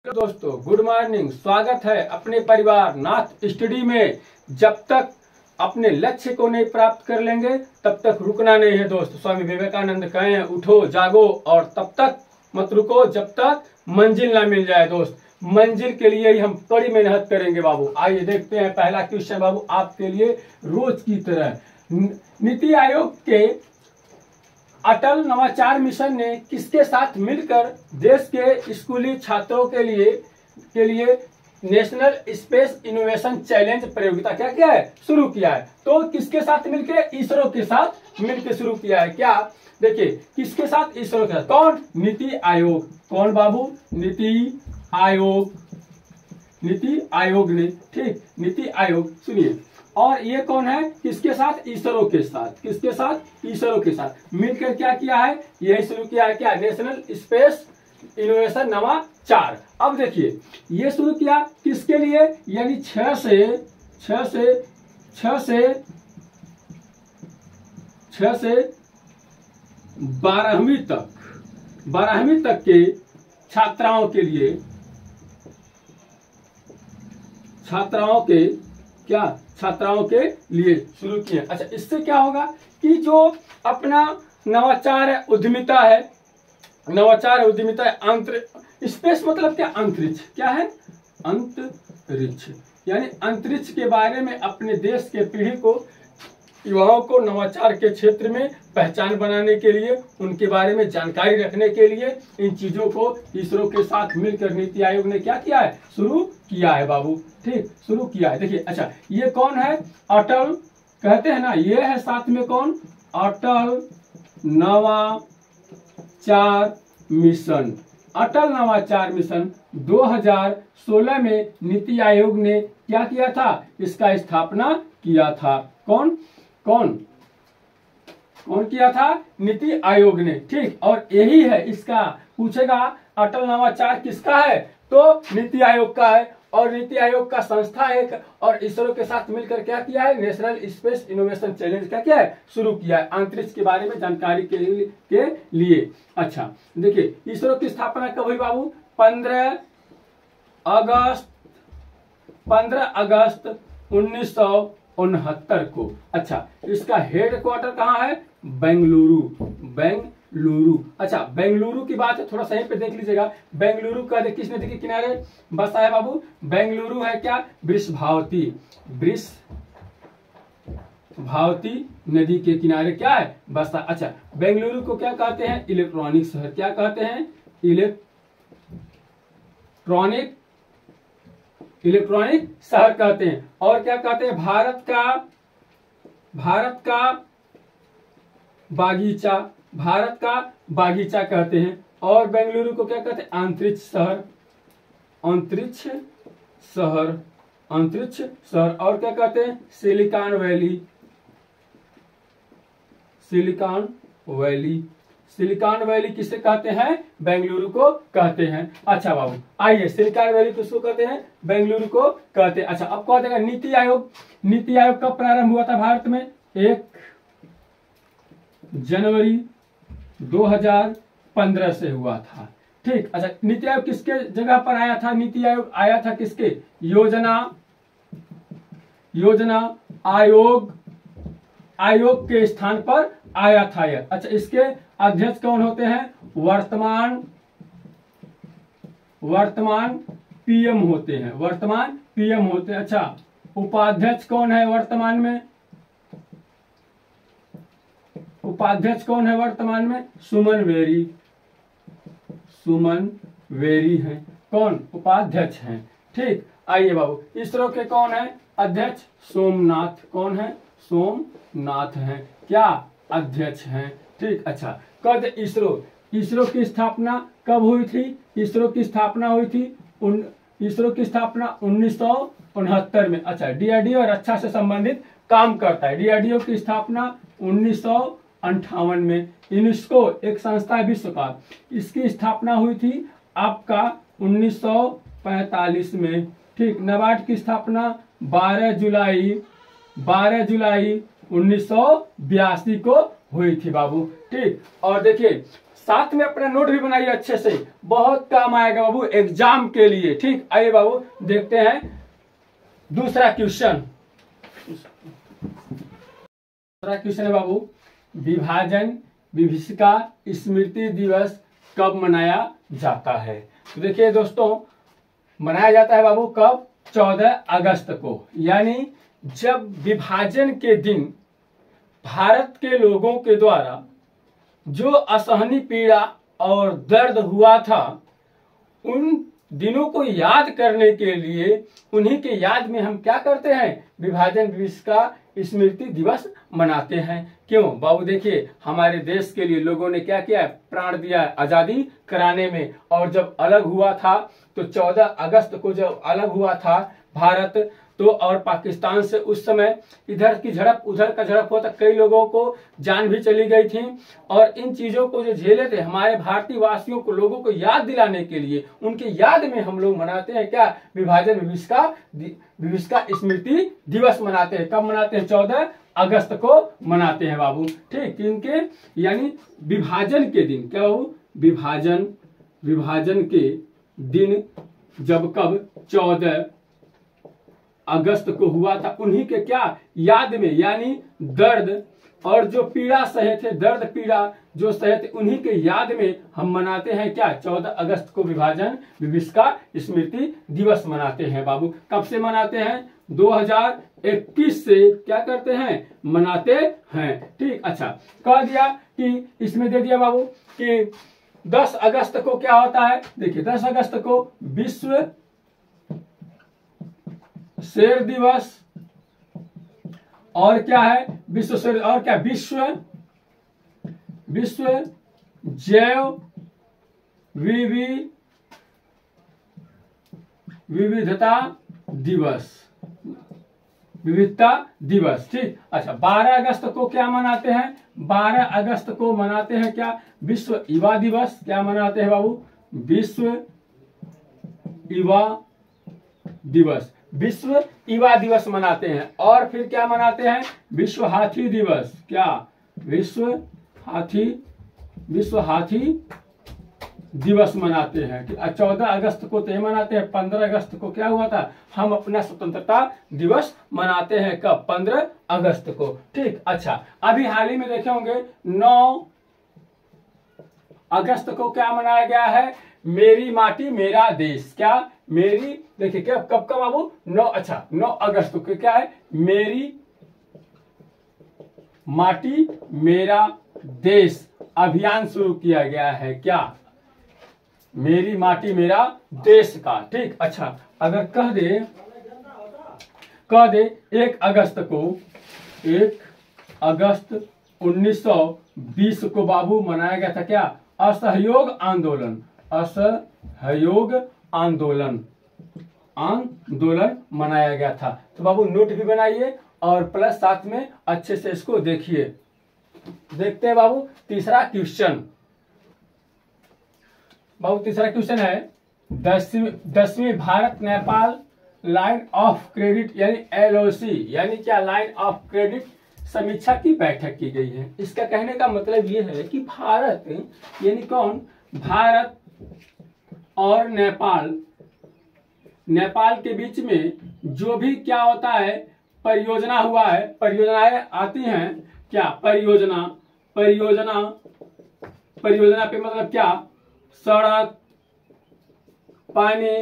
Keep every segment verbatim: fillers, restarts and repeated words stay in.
दोस्तों good morning. स्वागत है अपने परिवार नाथ स्टडी में। जब तक अपने लक्ष्य को नहीं प्राप्त कर लेंगे तब तक रुकना नहीं है दोस्त। स्वामी विवेकानंद कहे हैं उठो जागो और तब तक मत रुको जब तक मंजिल ना मिल जाए दोस्त। मंजिल के लिए ही हम बड़ी मेहनत करेंगे बाबू। आइए देखते हैं पहला क्वेश्चन बाबू आपके लिए रोज की तरह। नीति आयोग के अटल नवाचार मिशन ने किसके साथ मिलकर देश के स्कूली छात्रों के लिए के लिए नेशनल स्पेस इनोवेशन चैलेंज प्रतियोगिता क्या किया है शुरू किया है। तो किसके साथ मिलकर? इसरो के साथ मिलकर शुरू किया है। क्या देखिए किसके साथ? इसरो के साथ। कौन? नीति आयोग। कौन बाबू? नीति आयोग। नीति आयोग ने, ठीक, नीति आयोग। सुनिए, और ये कौन है? किसके साथ? इसरो के साथ। किसके साथ? इसरो के साथ मिलकर क्या किया है? यही शुरू किया है। क्या? नेशनल स्पेस इनोवेशन नवाचार। अब देखिए ये शुरू किया किसके लिए? यानी छह से छह से छह से छह से बारहवीं तक बारहवीं तक के छात्राओं के लिए छात्राओं के क्या छात्राओं के लिए शुरू किए। अच्छा, इससे क्या होगा कि जो अपना नवाचार है, उद्यमिता है, नवाचार है, उद्यमिता है, अंतर स्पेस मतलब क्या? अंतरिक्ष। क्या है? अंतरिक्ष। यानी अंतरिक्ष के बारे में अपने देश के पीढ़ी को, युवाओं को नवाचार के क्षेत्र में पहचान बनाने के लिए, उनके बारे में जानकारी रखने के लिए इन चीजों को इसरो के साथ मिलकर नीति आयोग ने क्या किया है? शुरू किया है बाबू। ठीक, शुरू किया है। देखिए, अच्छा ये कौन है? अटल कहते हैं ना, ये है साथ में कौन? अटल नवाचार मिशन। अटल नवाचार मिशन दो हज़ार सोलह में नीति आयोग ने क्या किया था? इसका स्थापना किया था। कौन कौन कौन किया था? नीति आयोग ने। ठीक, और यही है इसका पूछेगा अटल नवाचार किसका है? तो नीति आयोग का है। और नीति आयोग का संस्था एक और इसरो के साथ मिलकर क्या किया है? नेशनल स्पेस इनोवेशन चैलेंज क्या किया है? शुरू किया है, अंतरिक्ष के बारे में जानकारी के लिए, के लिए। अच्छा देखिए, इसरो की स्थापना कब हुई बाबू? पंद्रह अगस्त पंद्रह अगस्त उन्नीस सौ उनहत्तर को। अच्छा, इसका हेड क्वार्टर कहाँ है? बेंगलुरु। बेंगलुरु। अच्छा, बेंगलुरु की बात है, थोड़ा सही पे देख लीजिएगा। बेंगलुरु का किस नदी के किनारे बसा है बाबू? बेंगलुरु है क्या? वृषभावती। वृषभावती नदी के किनारे क्या है? बसा। अच्छा, बेंगलुरु को क्या कहते हैं? इलेक्ट्रॉनिक शहर। क्या कहते हैं? इलेक्ट्रॉनिक इलेक्ट्रॉनिक शहर कहते हैं। और क्या कहते हैं? भारत का भारत का बागीचा। भारत का बागीचा कहते हैं। और बेंगलुरु को क्या कहते हैं? अंतरिक्ष शहर। अंतरिक्ष शहर अंतरिक्ष शहर। और क्या कहते हैं? Silicon Valley. Silicon Valley Silicon Valley किसे कहते हैं? बेंगलुरु को कहते हैं। अच्छा बाबू, आइए सिलिकॉन वैली किसको कहते हैं? बेंगलुरु को कहते हैं। अच्छा, अब कह देगा नीति आयोग। नीति आयोग कब प्रारंभ हुआ था भारत में? एक जनवरी दो हज़ार पंद्रह से हुआ था। ठीक, अच्छा नीति आयोग किसके जगह पर आया था? नीति आयोग आया था किसके? योजना योजना आयोग आयोग के स्थान पर आया था यह। अच्छा, इसके अध्यक्ष कौन होते हैं? वर्तमान वर्तमान पीएम होते हैं। वर्तमान पीएम होते हैं। अच्छा, उपाध्यक्ष कौन है वर्तमान में? उपाध्यक्ष कौन है वर्तमान में? सुमन वेरी। सुमन वेरी है कौन? उपाध्यक्ष हैं। ठीक, आइए बाबू, इसरो के कौन है अध्यक्ष? सोमनाथ। कौन है? सोमनाथ हैं। क्या? अध्यक्ष हैं। ठीक, अच्छा कद इसरो इसरो की स्थापना कब हुई थी? इसरो की स्थापना हुई थी उन इसरो की स्थापना उन्नीस सौ उनहत्तर में। अच्छा, डीआरडीओ और रक्षा से संबंधित काम करता है। डीआरडीओ की स्थापना उन्नीस सौ अंठावन में। यूनेस्को एक संस्था है विश्व का, इसकी स्थापना हुई थी आपका उन्नीस सौ पैंतालीस में। ठीक, नाबार्ड की स्थापना बारह जुलाई बारह जुलाई उन्नीस सौ बयासी को हुई थी बाबू। ठीक, और देखिए साथ में अपना नोट भी बनाइए अच्छे से, बहुत काम आएगा बाबू एग्जाम के लिए। ठीक, आइए बाबू देखते हैं दूसरा क्वेश्चन। दूसरा क्वेश्चन है बाबू, विभाजन विभीषिका स्मृति दिवस कब मनाया जाता है? तो देखिए दोस्तों, मनाया जाता है बाबू कब? चौदह अगस्त को, यानी जब विभाजन के दिन भारत के लोगों के द्वारा जो असहनीय पीड़ा और दर्द हुआ था, उन दिनों को याद करने के लिए, उन्हीं के याद में हम क्या करते हैं? विभाजन विभीषिका स्मृति दिवस मनाते हैं। क्यों बाबू? देखिए, हमारे देश के लिए लोगों ने क्या किया है? प्राण दिया है आजादी कराने में। और जब अलग हुआ था तो चौदह अगस्त को जब अलग हुआ था भारत तो और पाकिस्तान से, उस समय इधर की झड़प उधर का झड़प हुआ था, कई लोगों को जान भी चली गई थी। और इन चीजों को जो झेले थे हमारे भारतीय वासियों को, लोगों को याद दिलाने के लिए, उनके याद में हम लोग मनाते हैं क्या? विभाजन विभीषिका विभीषिका स्मृति दिवस मनाते हैं। कब मनाते हैं? चौदह अगस्त को मनाते हैं बाबू। ठीक, इनके यानी विभाजन के दिन, क्या बाबू? विभाजन विभाजन के दिन जब कब? चौदह अगस्त को हुआ था, उन्हीं के क्या याद में, यानी दर्द और जो पीड़ा सहे थे, दर्द पीड़ा जो सहे थे, उन्हीं के याद में हम मनाते हैं क्या? चौदह अगस्त को विभाजन विभीषिका स्मृति दिवस मनाते हैं बाबू। कब से मनाते हैं? दो हज़ार इक्कीस से क्या करते हैं? मनाते हैं। ठीक, अच्छा, कह दिया कि इसमें दे दिया बाबू कि दस अगस्त को क्या होता है? देखिए, दस अगस्त को विश्व शेर दिवस, और क्या है? विश्व शेर, और क्या? विश्व विश्व जैव विवि विविधता दिवस, विविधता दिवस। ठीक, अच्छा, बारह अगस्त को क्या मनाते हैं? बारह अगस्त को मनाते हैं क्या? विश्व युवा दिवस। क्या मनाते हैं बाबू? विश्व युवा दिवस, विश्व युवा दिवस मनाते हैं। और फिर क्या मनाते हैं? विश्व हाथी दिवस। क्या? विश्व हाथी विश्व हाथी दिवस मनाते हैं। चौदह अगस्त को तो मनाते हैं। पंद्रह अगस्त को क्या हुआ था? हम अपना स्वतंत्रता दिवस मनाते हैं। कब? पंद्रह अगस्त को। ठीक, अच्छा, अभी हाल ही में देखे होंगे नौ अगस्त को क्या मनाया गया है? मेरी माटी मेरा देश। क्या? मेरी, देखिए क्या, कब का बाबू? नौ, अच्छा, नौ अगस्त को क्या है? मेरी माटी मेरा देश अभियान शुरू किया गया है। क्या? मेरी माटी मेरा देश का। ठीक, अच्छा, अगर कह दे कह दे एक अगस्त को एक अगस्त उन्नीस सौ बीस को बाबू मनाया गया था क्या? असहयोग आंदोलन। असहयोग आंदोलन आंदोलन मनाया गया था। तो बाबू नोट भी बनाइए और प्लस साथ में अच्छे से इसको देखिए। देखते हैं बाबू तीसरा क्वेश्चन। बाबू तीसरा क्वेश्चन है, दसवीं दसवीं Bharat Nepal line of credit यानी एल ओ सी यानी क्या? लाइन ऑफ क्रेडिट समीक्षा की बैठक की गई है। इसका कहने का मतलब ये है कि भारत यानी कौन? भारत और नेपाल नेपाल के बीच में जो भी क्या होता है परियोजना हुआ है, परियोजनाएं आती हैं क्या? परियोजना परियोजना परियोजना पे मतलब क्या? सड़क, पानी,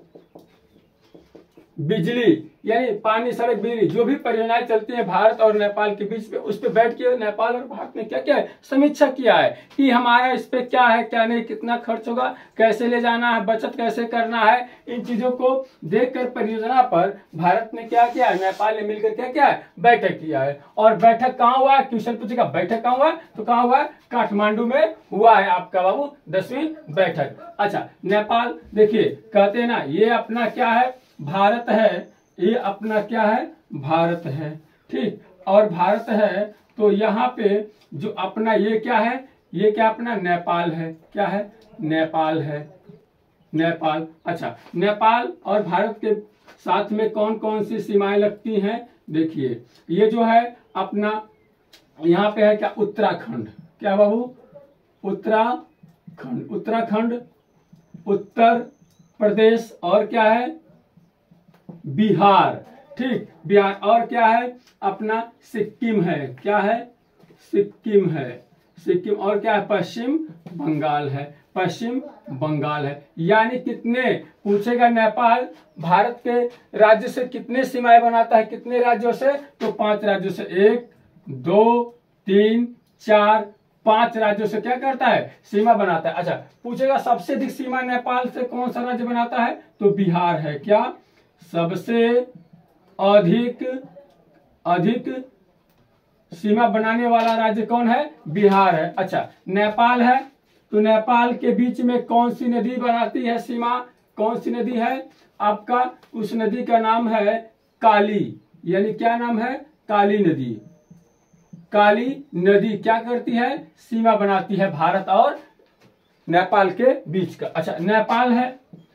बिजली, यानी पानी, सड़क, बिजली, जो भी परियोजनाएं चलती हैं भारत और नेपाल के बीच में, उस पे बैठ के नेपाल और भारत ने क्या किया है? समीक्षा किया है कि हमारा इस पे क्या है, क्या नहीं, कितना खर्च होगा, कैसे ले जाना है, बचत कैसे करना है। इन चीजों को देखकर परियोजना पर भारत ने क्या किया है? नेपाल ने मिलकर क्या किया है? बैठक किया है। और बैठक कहाँ हुआ है? क्वेश्चन पूछेगा बैठक कहाँ हुआ है? तो कहाँ हुआ है? काठमांडू में हुआ है आपका बाबू दसवीं बैठक। अच्छा, नेपाल देखिए कहते हैं ना, ये अपना क्या है? भारत है। ये अपना क्या है? भारत है। ठीक, और भारत है तो यहाँ पे जो अपना ये क्या है? ये क्या अपना नेपाल है। क्या है? नेपाल है। नेपाल, अच्छा, नेपाल और भारत के साथ में कौन कौन सी सीमाएं लगती हैं? देखिए ये जो है अपना यहाँ पे है क्या? उत्तराखंड। क्या बाबू? उत्तराखंड खंड, उत्तराखंड, उत्तर प्रदेश और क्या है बिहार। ठीक, बिहार और क्या है अपना सिक्किम है, क्या है सिक्किम है, सिक्किम और क्या है पश्चिम बंगाल है, पश्चिम बंगाल है। यानी कितने पूछेगा नेपाल भारत के राज्य से कितने सीमाएं बनाता है, कितने राज्यों से, तो पांच राज्यों से, एक दो तीन चार पांच राज्यों से क्या करता है सीमा बनाता है। अच्छा पूछेगा सबसे अधिक सीमा नेपाल से कौन सा राज्य बनाता है, तो बिहार है, क्या सबसे अधिक अधिक सीमा बनाने वाला राज्य कौन है, बिहार है। अच्छा नेपाल है तो नेपाल के बीच में कौन सी नदी बनाती है सीमा, कौन सी नदी है आपका, उस नदी का नाम है काली, यानी क्या नाम है काली नदी। काली नदी क्या करती है सीमा बनाती है भारत और नेपाल के बीच का। अच्छा नेपाल है,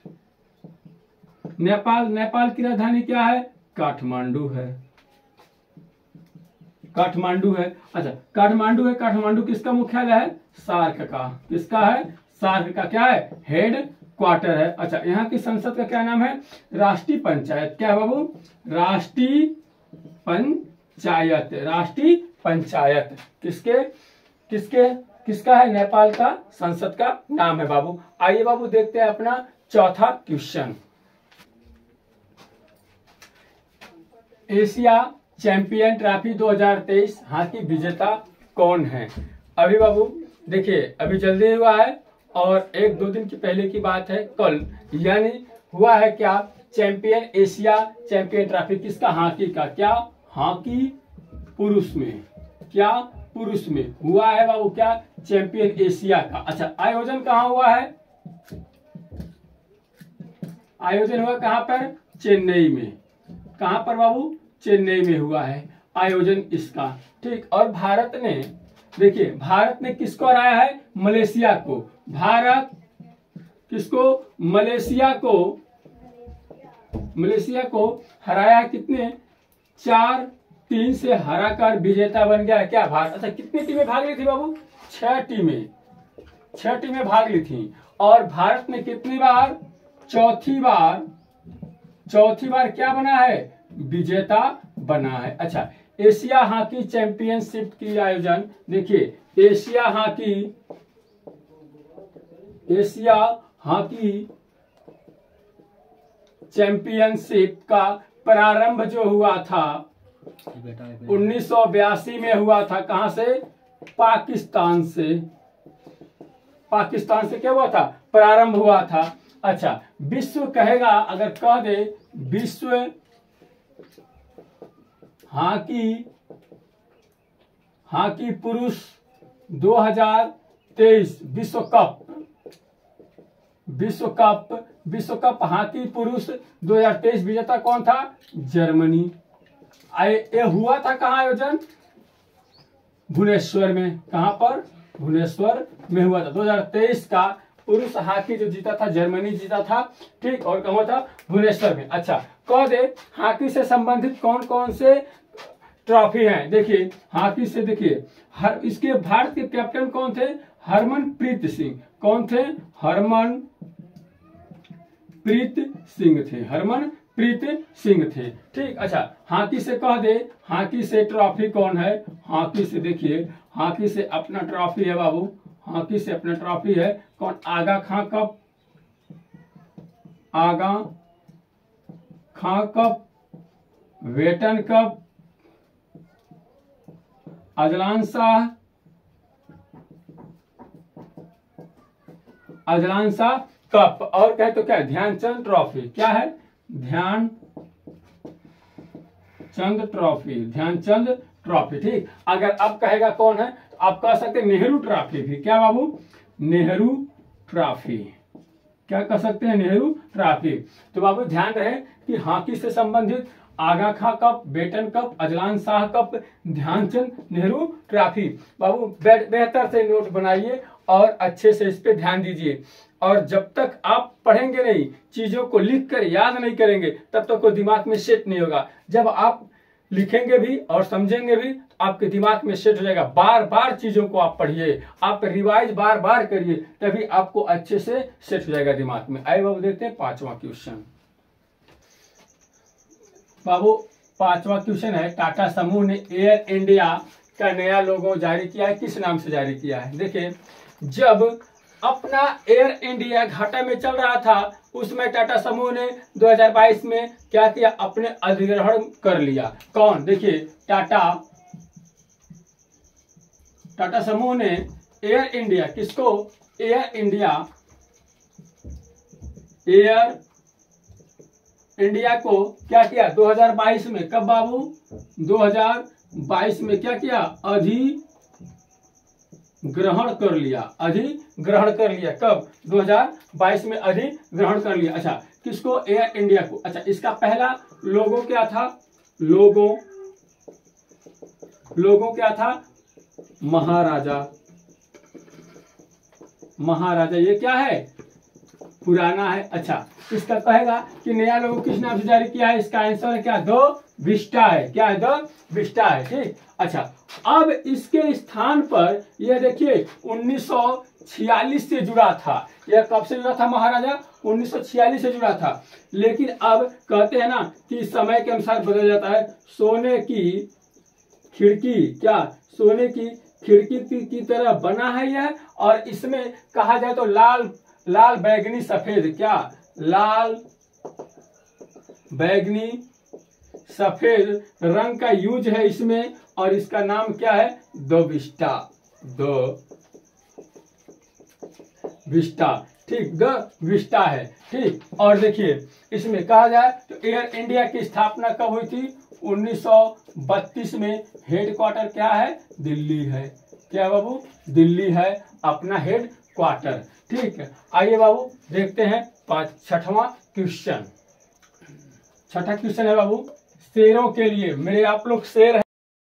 नेपाल नेपाल की राजधानी क्या है, काठमांडू है, काठमांडू है। अच्छा काठमांडू है, काठमांडू किसका मुख्यालय है, सार्क का, किसका है सार्क का क्या है हेड क्वार्टर है। अच्छा यहाँ की संसद का क्या नाम है, राष्ट्रीय पंचायत, क्या है बाबू राष्ट्रीय पंचायत, राष्ट्रीय पंचायत किसके किसके किसका है, नेपाल का संसद का नाम है बाबू। आइए बाबू देखते हैं अपना चौथा क्वेश्चन, एशिया चैंपियन ट्रॉफी दो हज़ार तेईस हॉकी विजेता कौन है। अभी बाबू देखिए अभी जल्दी हुआ है और एक दो दिन की पहले की बात है, कल यानी हुआ है क्या चैंपियन एशिया चैंपियन ट्रॉफी किसका, हॉकी का, क्या हॉकी पुरुष में, क्या पुरुष में हुआ है बाबू क्या चैंपियन एशिया का। अच्छा आयोजन कहाँ हुआ है, आयोजन हुआ कहाँ पर, चेन्नई में, कहाँ पर बाबू चेन्नई में हुआ है आयोजन इसका। ठीक, और भारत ने देखिए भारत ने किसको हराया है, मलेशिया को, भारत किसको मलेशिया को मलेशिया को हराया कितने, चार तीन से हराकर विजेता बन गया क्या भारत। अच्छा कितनी टीमें भाग ली थी बाबू, छह टीमें, छह टीमें भाग ली थी और भारत ने कितनी बार, चौथी बार, चौथी बार क्या बना है विजेता बना है। अच्छा एशिया हॉकी चैंपियनशिप की आयोजन देखिए, Asia hockey Asia hockey championship का प्रारंभ जो हुआ था उन्नीस सौ बयासी में हुआ था, कहां से, पाकिस्तान से, पाकिस्तान से क्या हुआ था प्रारंभ हुआ था। अच्छा विश्व कहेगा अगर कह दे विश्व हॉकी हॉकी पुरुष दो हज़ार तेईस विश्व कप, विश्व कप विश्व कप हॉकी पुरुष दो हज़ार तेईस विजेता कौन था, जर्मनी। ये हुआ था कहाँ आयोजन, भुवनेश्वर में, कहां पर भुवनेश्वर में हुआ था। दो हज़ार तेईस का पुरुष हॉकी जो जीता था जर्मनी जीता था। ठीक, और कहाँ था भुवनेश्वर में। अच्छा कह दे हॉकी से संबंधित कौन कौन से ट्रॉफी हैं, देखिए हॉकी से देखिए हर इसके भारत के कैप्टन कौन थे, हरमनप्रीत सिंह, कौन थे हरमन प्रीत सिंह थे, हरमन प्रीत सिंह थे। ठीक, अच्छा हॉकी से कह दे हॉकी से ट्रॉफी कौन है, हॉकी से देखिए हॉकी से अपना ट्रॉफी है बाबू, हॉकी से अपना ट्रॉफी है कौन, Aga Khan cup, Aga Khan cup, Beighton cup, Azlan Shah Azlan Shah cup, और कहे तो क्या है ध्यानचंद ट्रॉफी, क्या है ध्यान चंद ट्रॉफी, ध्यानचंद ट्रॉफी। ठीक, अगर अब कहेगा कौन है तो आप कह सकते हैं नेहरू ट्रॉफी भी, क्या बाबू नेहरू ट्रॉफी, क्या कह सकते हैं नेहरू ट्रॉफी। तो बाबू ध्यान रहे कि हॉकी से संबंधित Aga Khan cup, Beighton cup, Azlan Shah cup, Dhyanchand Nehru trophy. बाबू बेहतर से नोट बनाइए और अच्छे से इस पे ध्यान दीजिए, और जब तक आप पढ़ेंगे नहीं चीजों को लिख कर याद नहीं करेंगे तब तक कोई दिमाग में सेट नहीं होगा। जब आप लिखेंगे भी और समझेंगे भी तो आपके दिमाग में सेट हो जाएगा। बार बार चीजों को आप पढ़िए, आप रिवाइज बार बार करिए, तभी आपको अच्छे से सेट हो जाएगा दिमाग में। आइए बाबू देखते हैं पांचवा क्वेश्चन। बाबू पांचवा क्वेश्चन है, टाटा समूह ने एयर इंडिया का नया लोगो जारी किया है, किस नाम से जारी किया है? देखिए, जब अपना एयर इंडिया घाटा में चल रहा था उसमें टाटा समूह ने दो हज़ार बाईस में क्या किया? अपने अधिग्रहण कर लिया। कौन? देखिए, टाटा टाटा समूह ने एयर इंडिया, किसको? एयर इंडिया एयर इंडिया को क्या किया? दो हज़ार बाईस में। कब बाबू? दो हज़ार बाईस में क्या किया? अधिग्रहण कर लिया। अधिग्रहण कर लिया कब? दो हज़ार बाईस में अधिग्रहण कर लिया। अच्छा, किसको? एयर इंडिया को। अच्छा, इसका पहला लोगो क्या था? लोगो लोगो क्या था? महाराजा। महाराजा, ये क्या है? पुराना है। अच्छा, इसका कहेगा कि नया लोगो किस नाम से जारी किया है? इसका आंसर है क्या? द विस्टा है। क्या है? द विस्टा है। ठीक। अच्छा, अब इसके स्थान पर यह देखिए उन्नीस सौ छियालीस से जुड़ा था। यह कब से जुड़ा था? महाराजा उन्नीस सौ छियालीस से जुड़ा था। लेकिन अब कहते हैं ना कि समय के अनुसार बदल जाता है। सोने की खिड़की, क्या? सोने की खिड़की की, की तरह बना है यह, और इसमें कहा जाए तो लाल लाल बैगनी सफेद, क्या? लाल बैगनी सफेद रंग का यूज है इसमें, और इसका नाम क्या है? The Vista. The Vista. ठीक, द विस्टा है। ठीक। और देखिए, इसमें कहा जाए तो एयर इंडिया की स्थापना कब हुई थी? उन्नीस सौ बत्तीस में। हेडक्वार्टर क्या है? दिल्ली है। क्या बाबू? दिल्ली है अपना हेड क्वार्टर। ठीक है। आइए बाबू देखते हैं पांच छठवां क्वेश्चन। छठा क्वेश्चन है बाबू, शेरों के लिए। मेरे आप लोग शेर है।